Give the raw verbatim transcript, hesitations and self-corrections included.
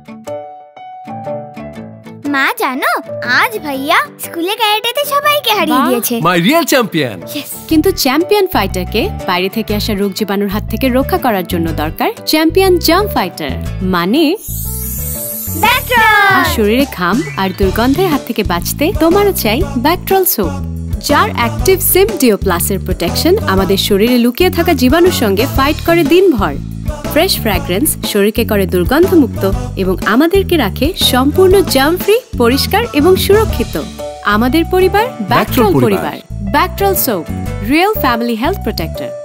মা জানো, আজ ভাইয়া স্কুলে ক্যারাটেতে সবাইকে হারিয়ে দিয়েছে। My real champion. কিন্তু চ্যাম্পিয়ন ফাইটারকে বাইরে থেকে আসা রোগ জীবাণুর হাত থেকে রক্ষা করার জন্য দরকার চ্যাম্পিয়ন জার্ম ফাইটার, মানে ব্যাকট্রল। আর শরীরে ঘাম আর দুর্গন্ধের হাত থেকে বাঁচতে তোমারও চাই ব্যাকট্রল সোপ, যার অ্যাক্টিভ সিমডিও প্লাসের প্রোটেকশন আমাদের শরীরে লুকিয়ে থাকা জীবাণুর সঙ্গে ফাইট করে দিনভর। ফ্রেশ ফ্র্যাগ্রেন্স শরীরকে করে দুর্গন্ধমুক্ত এবং আমাদেরকে রাখে সম্পূর্ণ জার্ম ফ্রি, পরিষ্কার এবং সুরক্ষিত। আমাদের পরিবার ব্যাকট্রল পরিবার। Bactrol soap, real family health protector.